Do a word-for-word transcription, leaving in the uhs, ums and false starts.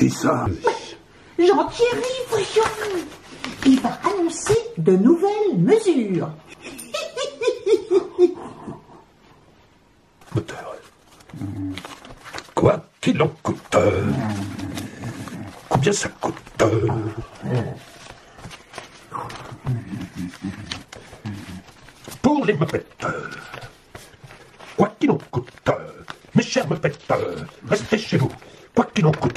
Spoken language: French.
c'est ça? Jean-Thierry, voyons. Il va annoncer de nouvelles mesures. Moteur. Quoi qu'il en coûte. Combien ça coûte? Pour les mopettes. Quoi qu'il en coûte. Mes chers mopettes, restez chez vous. Quoi qu'il en coûte.